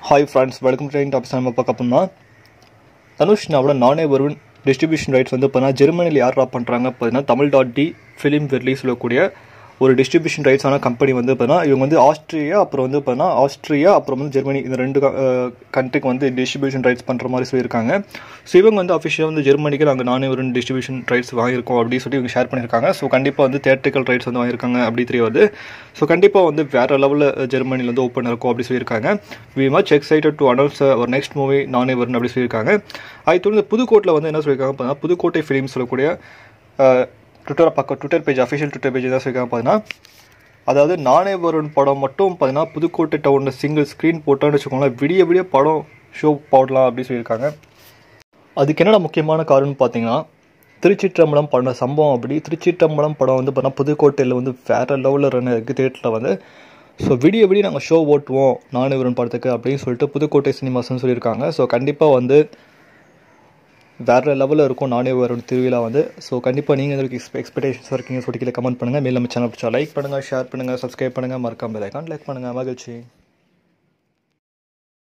Hi friends, welcome to Training Topics. நம்ம பார்க்க போறோம்னா தனுஷ் நாவோட நானே வருவன் டிஸ்ட்ரிபியூஷன் ரைட்ஸ் வந்து பார்த்தா ஜெர்மனியில் யார் ட்ராப் பண்ணுறாங்க பார்த்தீங்கன்னா தமிழ்.டி ஃபிலிம் ரிலீஸ் சொல்லக்கூடிய ஒரு டிஸ்ட்ரிபியூஷன் ரைட்ஸ் ஆன கம்பெனி வந்து பார்த்தீங்கன்னா இவங்க வந்து ஆஸ்திரியா அப்புறம் வந்து ஜெர்மனி இந்த ரெண்டு கண்ட்ரிக்கு வந்து டிஸ்ட்ரிபியூஷன் ரைட்ஸ் பண்ணுற மாதிரி சொல்லியிருக்காங்க. ஸோ இவங்க வந்து அஃபிஷியலாக வந்து ஜெர்மனிக்கு நாங்கள் நானே ஒரு டிஸ்ட்ரிபியூஷன் ரைட்ஸ் வாங்கியிருக்கோம் அப்படின்னு சொல்லி இவங்க ஷேர் பண்ணியிருக்காங்க. ஸோ கண்டிப்பாக வந்து தியேட்ரிக்கல் ரைட்ஸ் வந்து வாங்கியிருக்காங்க அப்படி தெரியாது. ஸோ கண்டிப்பாக வந்து வேறு லெவலில் ஜெர்மனியில் வந்து ஓப்பன் இருக்கும் அப்படி சொல்லியிருக்காங்க. We much excited to announce ஒரு நெக்ஸ்ட் மூவி நானே வருன் அப்படி சொல்லியிருக்காங்க. அது தொடர்ந்து புதுக்கோட்டையில் வந்து என்ன சொல்லியிருக்காங்க பார்த்தீங்கன்னா புதுக்கோட்டை ஃபிலிம் சொல்லக்கூடிய Twitter page official Twitter page தான் சொல்லியிருக்காங்க பார்த்தீங்கன்னா, அதாவது நானே வருவன் படம் மட்டும் பார்த்தீங்கன்னா புதுக்கோட்டை டவுனில் சிங்கிள் ஸ்க்ரீன் போட்டோன்னு வச்சுக்கோங்களேன், விடிய படம் ஷோ போடலாம் அப்படின்னு சொல்லியிருக்காங்க. அதுக்கு என்னென்ன முக்கியமான காரணம்னு பார்த்தீங்கன்னா திருச்சிற்றம்பலம் பண்ண சம்பவம். அப்படி திருச்சிற்றம்பலம் படம் வந்து பார்த்தீங்கன்னா புதுக்கோட்டையில் வந்து வேறு லெவலில் ரன் இருக்குது தேட்டரில் வந்து. ஸோ விடிய நாங்கள் ஷோ ஓட்டுவோம் நானே வருவன் படத்துக்கு அப்படின்னு சொல்லிட்டு புதுக்கோட்டை சினிமாஸ்ன்னு சொல்லியிருக்காங்க. ஸோ கண்டிப்பாக வந்து வேறு லெவலில் இருக்கும் நானே வருவன் திருவிழா வந்து. ஸோ கண்டிப்பாக நீங்கள் எங்களுக்கு எக்ஸ்பெக்டேஷன்ஸ் இருக்கீங்க சொல்லி கீழே கமெண்ட் பண்ணுங்கள். மேலும் நம்ம சேனல் பிடிச்சா லைக் பண்ணுங்கள், ஷேர் பண்ணுங்கள், சப்ஸ்கிரைப் பண்ணுங்கள், மறக்காம பெல் ஐகான் லைக் பண்ணுங்கள். மகிழ்ச்சி.